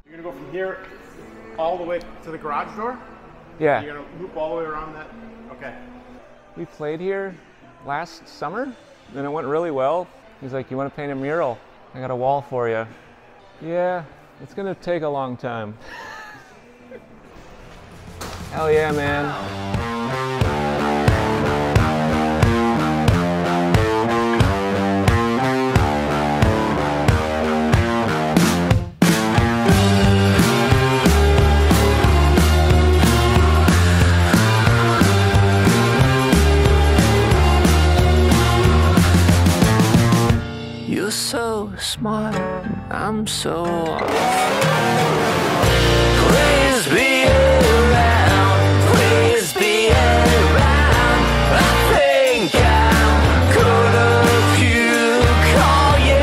You're gonna go from here all the way to the garage door? Yeah. You're gonna loop all the way around that? Okay. We played here last summer, and it went really well. He's like, you want to paint a mural? I got a wall for you. Yeah, it's gonna take a long time. Hell yeah, man. You're so smart, I'm so off. Praise be